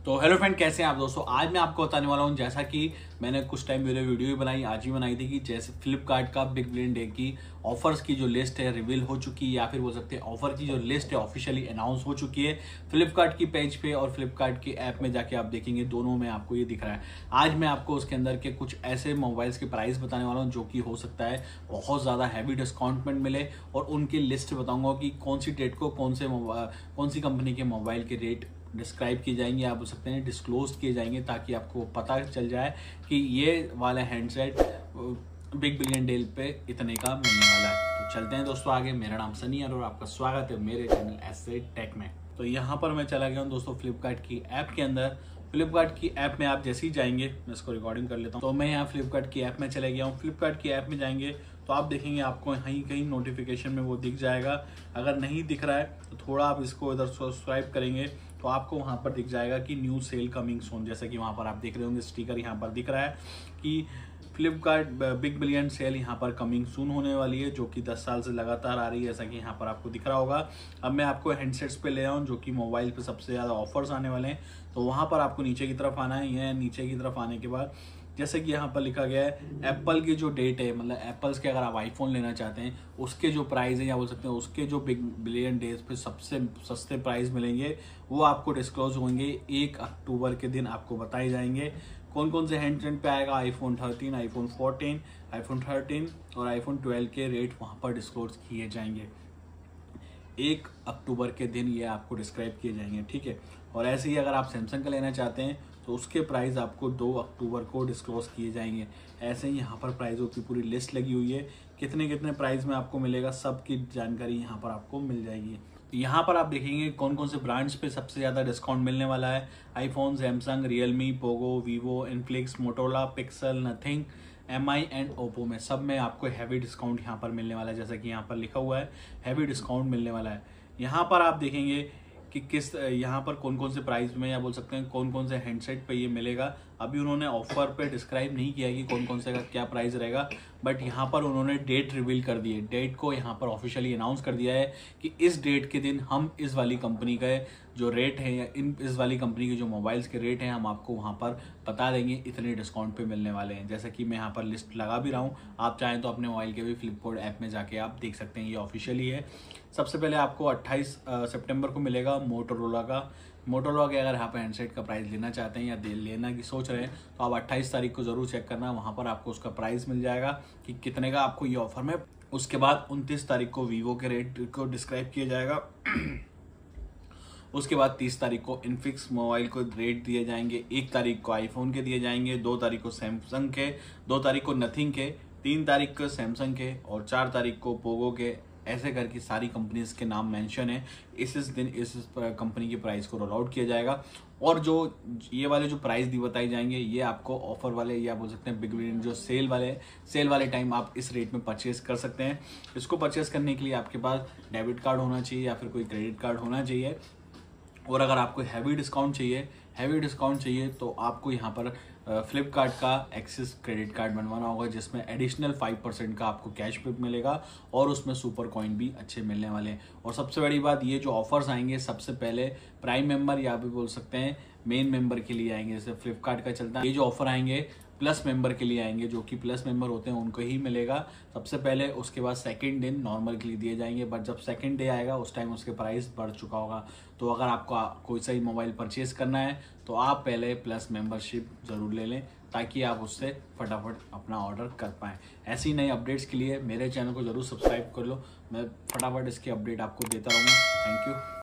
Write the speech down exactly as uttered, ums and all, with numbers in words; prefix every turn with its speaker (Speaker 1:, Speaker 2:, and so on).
Speaker 1: तो hello friend, कैसे हैं आप दोस्तों। आज मैं आपको बताने वाला हूं, जैसा कि मैंने कुछ टाइम पहले वीडियो भी बनाई, आज ही बनाई थी, कि जैसे फ्लिपकार्ट का बिग बिलियन डे की ऑफर्स की जो लिस्ट है रिवील हो चुकी है, या फिर बोल सकते हैं ऑफर की जो लिस्ट है ऑफिशियली अनाउंस हो चुकी है फ्लिपकार्ट की पेज पे और फ्लिपकार्ट की ऐप में जाके आप देखेंगे, दोनों में आपको ये दिख रहा है। आज मैं आपको उसके अंदर के कुछ ऐसे मोबाइल्स के प्राइस बताने वाला हूँ जो कि हो सकता है बहुत ज़्यादा हैवी डिस्काउंट में मिले, और उनकी लिस्ट बताऊंगा कि कौन सी डेट को कौन से कौन सी कंपनी के मोबाइल के रेट डिस्क्राइब किए जाएंगे, आप बोल सकते हैं डिस्क्लोज किए जाएंगे, ताकि आपको पता चल जाए कि ये वाला हैंडसेट बिग बिलियन डे पे इतने का मिलने वाला है। तो चलते हैं दोस्तों आगे। मेरा नाम सनी है और आपका स्वागत है मेरे चैनल एसए टेक में। तो यहाँ पर मैं चला गया हूँ दोस्तों फ्लिपकार्ट की ऐप के अंदर। फ्लिपकार्ट की ऐप में आप जैसे ही जाएंगे, मैं इसको रिकॉर्डिंग कर लेता हूँ। तो मैं यहाँ फ्लिपकार्ट की ऐप में चले गया हूँ। फ्लिपकार्ट की ऐप में जाएंगे तो आप देखेंगे आपको कहीं कहीं नोटिफिकेशन में वो दिख जाएगा। अगर नहीं दिख रहा है तो थोड़ा आप इसको इधर सब्सक्राइब करेंगे तो आपको वहाँ पर दिख जाएगा कि न्यू सेल कमिंग सून। जैसे कि वहाँ पर आप देख रहे होंगे स्टिकर यहाँ पर दिख रहा है कि फ्लिपकार्ट बिग बिलियन सेल यहाँ पर कमिंग सून होने वाली है, जो कि दस साल से लगातार आ रही है, जैसा कि यहाँ पर आपको दिख रहा होगा। अब मैं आपको हैंडसेट्स पे ले आऊँ जो कि मोबाइल पे सबसे ज़्यादा ऑफर्स आने वाले हैं। तो वहाँ पर आपको नीचे की तरफ आना है। यह नीचे की तरफ आने के बाद जैसे कि यहाँ पर लिखा गया है एप्पल की जो डेट है, मतलब एप्पल्स के अगर आप आईफोन लेना चाहते हैं उसके जो प्राइस है, या बोल सकते हैं उसके जो बिग बिलियन डेज पे सबसे सस्ते प्राइस मिलेंगे, वो आपको डिस्क्लोज होंगे एक अक्टूबर के दिन। आपको बताए जाएंगे कौन कौन से हैंडसेट पे आएगा। IPhone thirteen, iPhone fourteen, iPhone thirteen और आईफोन ट्वेल्व के रेट वहाँ पर डिस्क्लोज किए जाएंगे। एक अक्टूबर के दिन ये आपको डिस्क्राइब किए जाएंगे, ठीक है। और ऐसे ही अगर आप सैमसंग का लेना चाहते हैं तो उसके प्राइस आपको दो अक्टूबर को डिस्क्लोज किए जाएंगे। ऐसे ही यहाँ पर प्राइसों की पूरी लिस्ट लगी हुई है, कितने कितने प्राइस में आपको मिलेगा, सब की जानकारी यहाँ पर आपको मिल जाएगी। यहाँ पर आप देखेंगे कौन कौन से ब्रांड्स पे सबसे ज़्यादा डिस्काउंट मिलने वाला है। IPhone, Samsung, Realme, Poco, Vivo, Infinix, Motorola, Pixel, Nothing, M I and Oppo में सब में आपको हैवी डिस्काउंट यहाँ पर मिलने वाला है। जैसा कि यहाँ पर लिखा हुआ है हैवी डिस्काउंट मिलने वाला है। यहाँ पर आप देखेंगे कि किस यहाँ पर कौन कौन से प्राइस में, या बोल सकते हैं कौन कौन से हैंडसेट पे ये मिलेगा। अभी उन्होंने ऑफर पे डिस्क्राइब नहीं किया कि कौन कौन से का क्या प्राइस रहेगा, बट यहाँ पर उन्होंने डेट रिवील कर दी है। डेट को यहाँ पर ऑफिशियली अनाउंस कर दिया है कि इस डेट के दिन हम इस वाली कंपनी का जो रेट है, या इन इस वाली कंपनी के जो मोबाइल्स के रेट हैं, हम आपको वहाँ पर बता देंगे इतने डिस्काउंट पे मिलने वाले हैं। जैसा कि मैं यहाँ पर लिस्ट लगा भी रहा हूँ, आप चाहें तो अपने मोबाइल के भी फ्लिपकार्ट ऐप में जाके आप देख सकते हैं, ये ऑफिशियली है। सबसे पहले आपको अट्ठाईस सितंबर को मिलेगा मोटोरोला का। मोटोरोला के अगर आप हैंडसेट का प्राइस लेना चाहते हैं या लेना की सोच रहे हैं तो आप अट्ठाईस तारीख को जरूर चेक करना, वहाँ पर आपको उसका प्राइस मिल जाएगा कि कितने का आपको ये ऑफर में। उसके बाद उनतीस तारीख को वीवो के रेट को डिस्क्राइब किया जाएगा। उसके बाद तीस तारीख को इनफिक्स मोबाइल को रेट दिए जाएंगे, एक तारीख को आईफोन के दिए जाएंगे, दो तारीख को सैमसंग के, दो तारीख को नथिंग के, तीन तारीख को सैमसंग के और चार तारीख को पोगो के। ऐसे करके सारी कंपनीज के नाम मेंशन है। इस इस दिन इस इस कंपनी की प्राइस को रोल आउट किया जाएगा, और जो ये वाले जो प्राइस दी बताई जाएंगे ये आपको ऑफर वाले, या बोल सकते हैं बिग बिलियन जो सेल वाले सेल वाले टाइम आप इस रेट में परचेज कर सकते हैं। इसको परचेज करने के लिए आपके पास डेबिट कार्ड होना चाहिए या फिर कोई क्रेडिट कार्ड होना चाहिए। और अगर आपको हैवी डिस्काउंट चाहिए हैवी डिस्काउंट चाहिए तो आपको यहाँ पर फ्लिपकार्ट का एक्सिस क्रेडिट कार्ड बनवाना होगा, जिसमें एडिशनल फाइव परसेंट का आपको कैशबैक मिलेगा और उसमें सुपर कॉइन भी अच्छे मिलने वाले हैं। और सबसे बड़ी बात, ये जो ऑफर्स आएंगे सबसे पहले प्राइम मेंबर या भी बोल सकते हैं मेन मेंबर के लिए आएंगे। जैसे फ्लिपकार्ट का चलता है, ये जो ऑफर आएंगे प्लस मेंबर के लिए आएंगे, जो कि प्लस मेंबर होते हैं उनको ही मिलेगा सबसे पहले। उसके बाद सेकंड दिन नॉर्मल के लिए दिए जाएंगे, बट जब सेकंड डे आएगा उस टाइम उसके प्राइस बढ़ चुका होगा। तो अगर आपको कोई सा ही मोबाइल परचेज करना है तो आप पहले प्लस मेंबरशिप जरूर ले लें, ताकि आप उससे फटाफट अपना ऑर्डर कर पाएँ। ऐसी नई अपडेट्स के लिए मेरे चैनल को जरूर सब्सक्राइब कर लो, मैं फटाफट इसकी अपडेट आपको देता रहूँगा। Thank you.